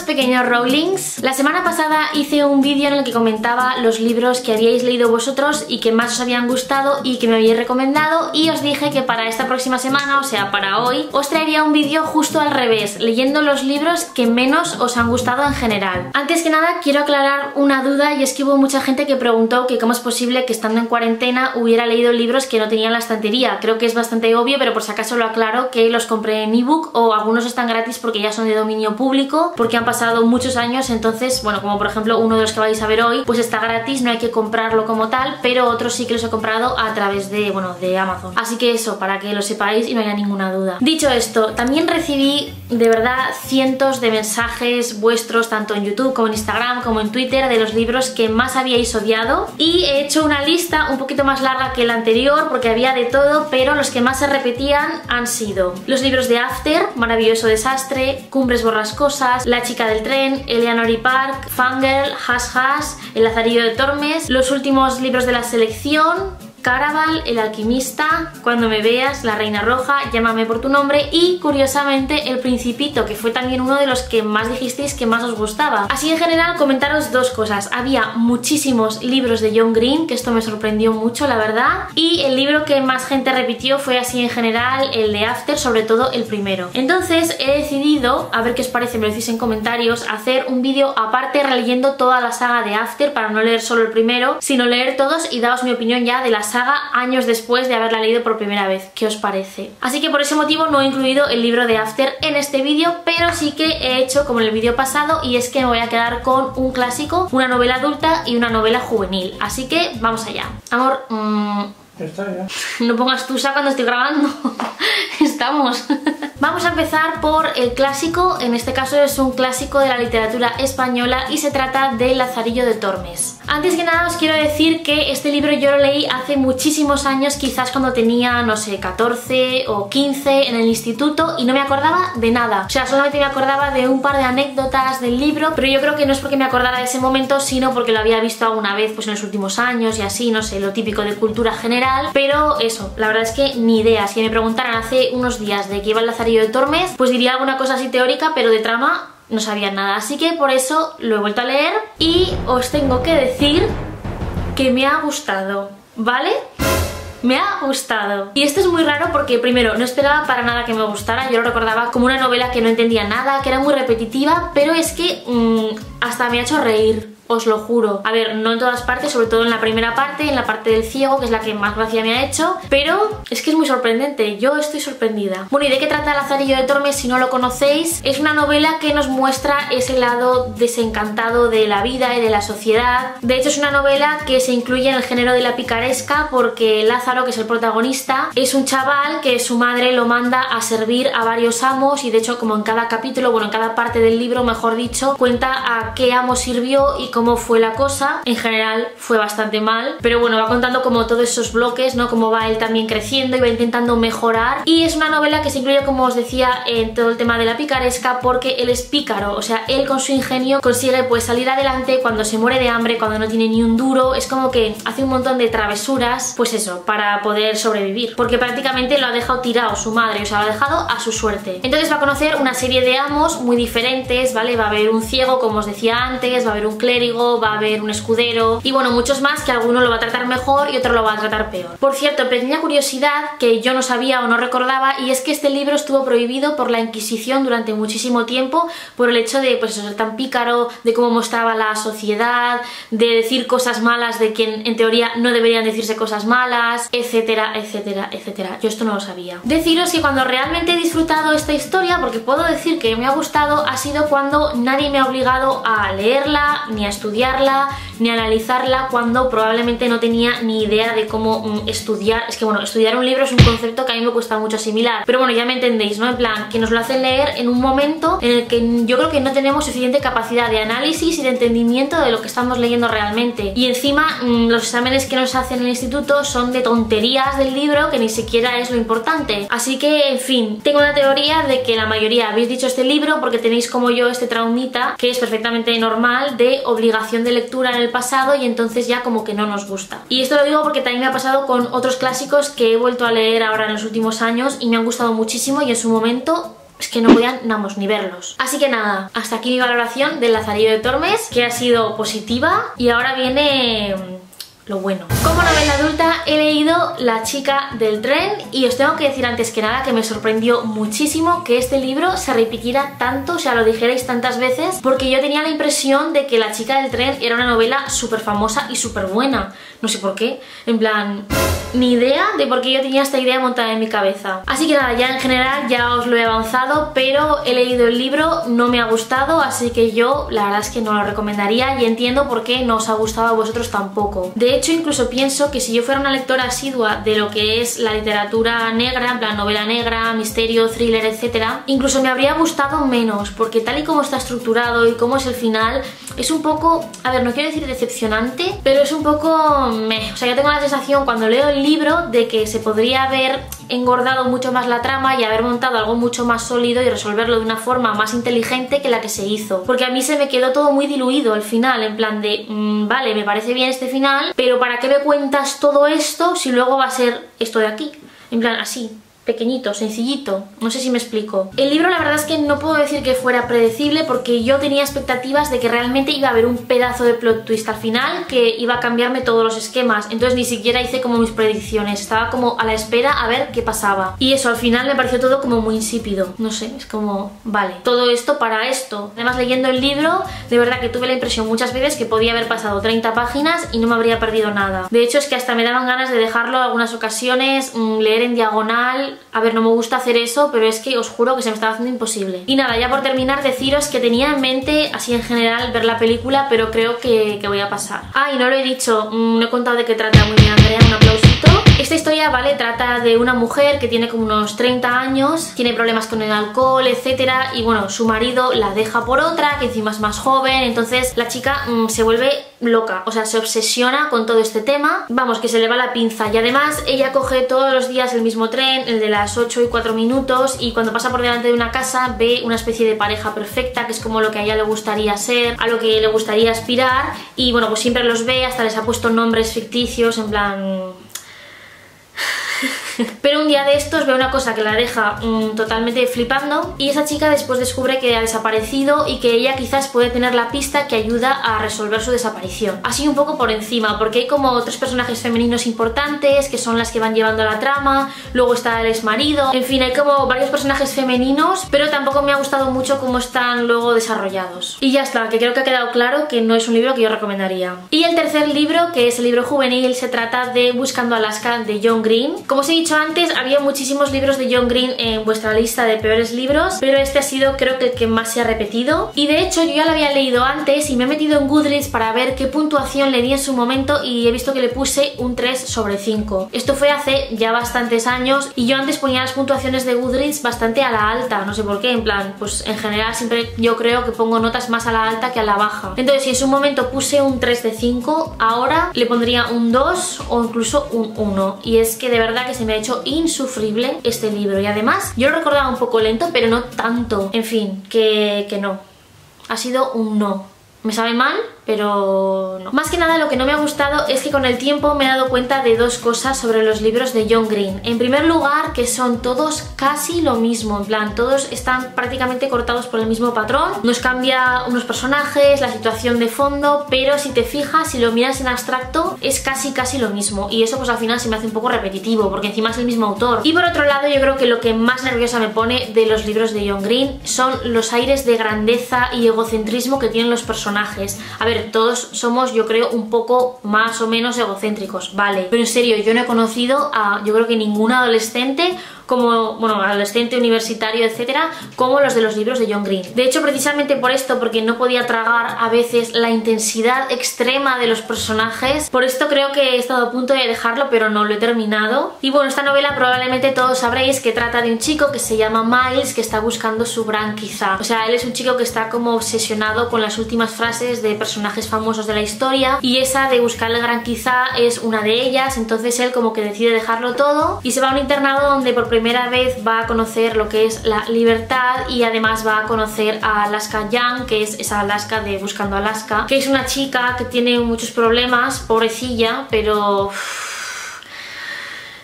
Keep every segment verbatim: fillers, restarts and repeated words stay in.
Buenas pequeños Rowlings. La semana pasada hice un vídeo en el que comentaba los libros que habíais leído vosotros y que más os habían gustado y que me habíais recomendado, y os dije que para esta próxima semana, o sea para hoy, os traería un vídeo justo al revés, leyendo los libros que menos os han gustado en general. Antes que nada quiero aclarar una duda, y es que hubo mucha gente que preguntó que cómo es posible que estando en cuarentena hubiera leído libros que no tenía en la estantería. Creo que es bastante obvio, pero por si acaso lo aclaro, que los compré en ebook o algunos están gratis porque ya son de dominio público, porque han pasado muchos años. Entonces, bueno, como por ejemplo uno de los que vais a ver hoy, pues está gratis, no hay que comprarlo como tal, pero otros sí que los he comprado a través de, bueno, de Amazon. Así que eso, para que lo sepáis y no haya ninguna duda. Dicho esto, también recibí de verdad cientos de mensajes vuestros, tanto en YouTube como en Instagram como en Twitter, de los libros que más habíais odiado, y he hecho una lista un poquito más larga que la anterior porque había de todo, pero los que más se repetían han sido los libros de After, Maravilloso Desastre, Cumbres Borrascosas, La chica del tren, Eleanor y Park, Fangirl, Hash Hash, El lazarillo de Tormes, los últimos libros de la selección, Caraval, El alquimista, Cuando me veas, La reina roja, Llámame por tu nombre y, curiosamente, El principito, que fue también uno de los que más dijisteis que más os gustaba. Así en general, comentaros dos cosas. Había muchísimos libros de John Green, que esto me sorprendió mucho, la verdad, y el libro que más gente repitió fue así en general el de After, sobre todo el primero. Entonces he decidido, a ver qué os parece, me lo decís en comentarios, hacer un vídeo aparte releyendo toda la saga de After, para no leer solo el primero, sino leer todos y daros mi opinión ya de la saga años después de haberla leído por primera vez. ¿Qué os parece? Así que por ese motivo no he incluido el libro de After en este vídeo, pero sí que he hecho como en el vídeo pasado, y es que me voy a quedar con un clásico, una novela adulta y una novela juvenil. Así que vamos allá. Amor, mmm... Está ya. No pongas tusa cuando estoy grabando. Estamos. Vamos a empezar por el clásico. En este caso es un clásico de la literatura española y se trata de El lazarillo de Tormes. Antes que nada os quiero decir que este libro yo lo leí hace muchísimos años, quizás cuando tenía, no sé, catorce o quince en el instituto, y no me acordaba de nada. O sea, solamente me acordaba de un par de anécdotas del libro, pero yo creo que no es porque me acordara de ese momento, sino porque lo había visto alguna vez pues en los últimos años y así, no sé, lo típico de cultura general. Pero eso, la verdad es que ni idea. Si me preguntaran hace unos días de qué iba El lazarillo de Tormes, pues diría alguna cosa así teórica, pero de trama no sabía nada. Así que por eso lo he vuelto a leer y os tengo que decir que me ha gustado, ¿vale? Me ha gustado. Y esto es muy raro porque, primero, no esperaba para nada que me gustara. Yo lo recordaba como una novela que no entendía nada, que era muy repetitiva, pero es que mmm, hasta me ha hecho reír. Os lo juro. A ver, no en todas partes, sobre todo en la primera parte, en la parte del ciego, que es la que más gracia me ha hecho, pero es que es muy sorprendente. Yo estoy sorprendida. Bueno, ¿y de qué trata El lazarillo de Tormes si no lo conocéis? Es una novela que nos muestra ese lado desencantado de la vida y de la sociedad. De hecho, es una novela que se incluye en el género de la picaresca porque Lázaro, que es el protagonista, es un chaval que su madre lo manda a servir a varios amos, y de hecho, como en cada capítulo, bueno, en cada parte del libro, mejor dicho, cuenta a qué amo sirvió y cómo cómo fue la cosa. En general fue bastante mal, pero bueno, va contando como todos esos bloques, ¿no? Cómo va él también creciendo y va intentando mejorar. Y es una novela que se incluye, como os decía, en todo el tema de la picaresca porque él es pícaro, o sea, él con su ingenio consigue pues salir adelante cuando se muere de hambre, cuando no tiene ni un duro. Es como que hace un montón de travesuras, pues eso, para poder sobrevivir, porque prácticamente lo ha dejado tirado su madre, o sea, lo ha dejado a su suerte. Entonces va a conocer una serie de amos muy diferentes, ¿vale? Va a haber un ciego, como os decía antes, va a haber un clérigo, va a haber un escudero y bueno, muchos más, que alguno lo va a tratar mejor y otro lo va a tratar peor. Por cierto, pequeña curiosidad que yo no sabía o no recordaba, y es que este libro estuvo prohibido por la Inquisición durante muchísimo tiempo por el hecho de pues eso, ser tan pícaro, de cómo mostraba la sociedad, de decir cosas malas de quien en teoría no deberían decirse cosas malas, etcétera, etcétera, etcétera. Yo esto no lo sabía. Deciros que cuando realmente he disfrutado esta historia, porque puedo decir que me ha gustado, ha sido cuando nadie me ha obligado a leerla ni a estudiarla ni analizarla, cuando probablemente no tenía ni idea de cómo mm, estudiar. Es que bueno, estudiar un libro es un concepto que a mí me cuesta mucho asimilar, pero bueno, ya me entendéis, ¿no? En plan, que nos lo hacen leer en un momento en el que yo creo que no tenemos suficiente capacidad de análisis y de entendimiento de lo que estamos leyendo realmente, y encima mmm, los exámenes que nos hacen en el instituto son de tonterías del libro que ni siquiera es lo importante. Así que, en fin, tengo una teoría de que la mayoría habéis dicho este libro porque tenéis como yo este traumita, que es perfectamente normal, de obligación de lectura en el pasado, y entonces ya como que no nos gusta. Y esto lo digo porque también me ha pasado con otros clásicos que he vuelto a leer ahora en los últimos años y me han gustado muchísimo, y en su momento es que no podían, vamos, ni verlos. Así que nada, hasta aquí mi valoración del Lazarillo de Tormes, que ha sido positiva, y ahora viene lo bueno. Como novela adulta he leído La chica del tren y os tengo que decir antes que nada que me sorprendió muchísimo que este libro se repitiera tanto, o sea, lo dijerais tantas veces, porque yo tenía la impresión de que La chica del tren era una novela súper famosa y súper buena. No sé por qué, en plan, ni idea de por qué yo tenía esta idea montada en mi cabeza. Así que nada, ya en general ya os lo he avanzado, pero he leído el libro, no me ha gustado, así que yo la verdad es que no lo recomendaría y entiendo por qué no os ha gustado a vosotros tampoco. De hecho, incluso pienso que si yo fuera una lectora asidua de lo que es la literatura negra, en plan novela negra, misterio, thriller, etcétera, incluso me habría gustado menos, porque tal y como está estructurado y cómo es el final, es un poco, a ver, no quiero decir decepcionante, pero es un poco meh. O sea, yo tengo la sensación cuando leo el libro de que se podría haber engordado mucho más la trama y haber montado algo mucho más sólido y resolverlo de una forma más inteligente que la que se hizo, porque a mí se me quedó todo muy diluido al final, en plan de mmm, vale, me parece bien este final, pero ¿para qué me cuentas todo esto si luego va a ser esto de aquí? En plan, así, pequeñito, sencillito, no sé si me explico. El libro la verdad es que no puedo decir que fuera predecible porque yo tenía expectativas de que realmente iba a haber un pedazo de plot twist al final que iba a cambiarme todos los esquemas, entonces ni siquiera hice como mis predicciones, estaba como a la espera a ver qué pasaba. Y eso, al final me pareció todo como muy insípido, no sé, es como, vale, todo esto para esto. Además, leyendo el libro, de verdad que tuve la impresión muchas veces que podía haber pasado treinta páginas y no me habría perdido nada. De hecho, es que hasta me daban ganas de dejarlo en algunas ocasiones, mmm, leer en diagonal. A ver, no me gusta hacer eso, pero es que os juro que se me estaba haciendo imposible. Y nada, ya por terminar, deciros que tenía en mente, así en general, ver la película, pero creo que, que voy a pasar. Ah, y no lo he dicho, mmm, no he contado de qué trata. Muy bien, Andrea, un aplausito. Esta historia, vale, trata de una mujer que tiene como unos treinta años, tiene problemas con el alcohol, etcétera, y bueno, su marido la deja por otra, que encima es más joven, entonces la chica mmm, se vuelve loca, o sea, se obsesiona con todo este tema, vamos, que se le va la pinza, y además ella coge todos los días el mismo tren, el de las ocho y cuatro minutos, y cuando pasa por delante de una casa ve una especie de pareja perfecta, que es como lo que a ella le gustaría ser, a lo que le gustaría aspirar, y bueno, pues siempre los ve, hasta les ha puesto nombres ficticios, en plan... Pero un día de estos ve una cosa que la deja mmm, totalmente flipando, y esa chica después descubre que ha desaparecido y que ella quizás puede tener la pista que ayuda a resolver su desaparición. Así un poco por encima, porque hay como tres personajes femeninos importantes que son las que van llevando la trama, luego está el exmarido, en fin, hay como varios personajes femeninos, pero tampoco me ha gustado mucho cómo están luego desarrollados. Y ya está, que creo que ha quedado claro que no es un libro que yo recomendaría. Y el tercer libro, que es el libro juvenil, se trata de Buscando Alaska de John Green. Como os he dicho antes, había muchísimos libros de John Green en vuestra lista de peores libros, pero este ha sido creo que el que más se ha repetido, y de hecho yo ya lo había leído antes y me he metido en Goodreads para ver qué puntuación le di en su momento y he visto que le puse un tres sobre cinco. Esto fue hace ya bastantes años y yo antes ponía las puntuaciones de Goodreads bastante a la alta, no sé por qué, en plan, pues en general siempre yo creo que pongo notas más a la alta que a la baja. Entonces si en su momento puse un tres de cinco, ahora le pondría un dos o incluso un uno, y es que de verdad que se me ha hecho insufrible este libro, y además yo lo recordaba un poco lento, pero no tanto. En fin, que, que no. Ha sido un no. Me sabe mal, pero no. Más que nada lo que no me ha gustado es que con el tiempo me he dado cuenta de dos cosas sobre los libros de John Green. En primer lugar, que son todos casi lo mismo, en plan, todos están prácticamente cortados por el mismo patrón. Nos cambia unos personajes, la situación de fondo, pero si te fijas, si lo miras en abstracto, es casi casi lo mismo, y eso pues al final se me hace un poco repetitivo, porque encima es el mismo autor. Y por otro lado, yo creo que lo que más nerviosa me pone de los libros de John Green son los aires de grandeza y egocentrismo que tienen los personajes. A ver, todos somos, yo creo, un poco más o menos egocéntricos, vale, pero en serio, yo no he conocido a, yo creo que ningún adolescente como, bueno, adolescente, universitario, etcétera, como los de los libros de John Green. De hecho, precisamente por esto, porque no podía tragar a veces la intensidad extrema de los personajes, por esto creo que he estado a punto de dejarlo, pero no lo he terminado. Y bueno, esta novela probablemente todos sabréis que trata de un chico que se llama Miles, que está buscando su gran quizá. O sea, él es un chico que está como obsesionado con las últimas frases de personajes famosos de la historia, y esa de buscar el gran quizá es una de ellas. Entonces él como que decide dejarlo todo y se va a un internado donde por primera vez va a conocer lo que es la libertad, y además va a conocer a Alaska Young, que es esa Alaska de Buscando Alaska, que es una chica que tiene muchos problemas, pobrecilla, pero...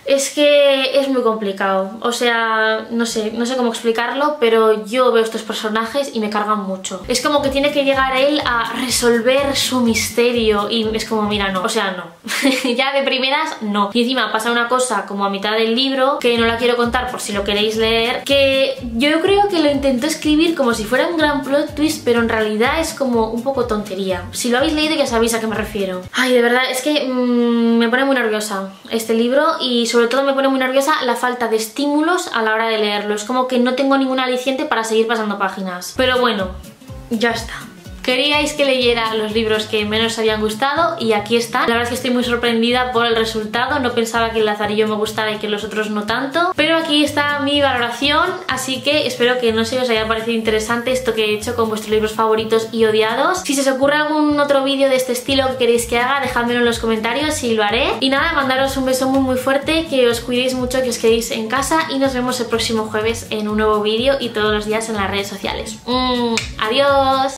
Es que es muy complicado, o sea, no sé, no sé cómo explicarlo, pero yo veo estos personajes y me cargan mucho. Es como que tiene que llegar él a resolver su misterio y es como, mira, no, o sea, no. Ya de primeras, no. Y encima pasa una cosa como a mitad del libro, que no la quiero contar por si lo queréis leer, que yo creo que lo intentó escribir como si fuera un gran plot twist, pero en realidad es como un poco tontería. Si lo habéis leído ya sabéis a qué me refiero. Ay, de verdad, es que mmm, me pone muy nerviosa este libro y sobre todo me pone muy nerviosa la falta de estímulos a la hora de leerlo. Es como que no tengo ningún aliciente para seguir pasando páginas. Pero bueno, ya está. Queríais que leyera los libros que menos os habían gustado y aquí están. La verdad es que estoy muy sorprendida por el resultado. No pensaba que el Lazarillo me gustara y que los otros no tanto. Pero aquí está mi valoración, así que espero que no sé os haya parecido interesante esto que he hecho con vuestros libros favoritos y odiados. Si se os ocurre algún otro vídeo de este estilo que queréis que haga, dejádmelo en los comentarios y lo haré. Y nada, mandaros un beso muy muy fuerte, que os cuidéis mucho, que os quedéis en casa y nos vemos el próximo jueves en un nuevo vídeo y todos los días en las redes sociales. Mm, adiós.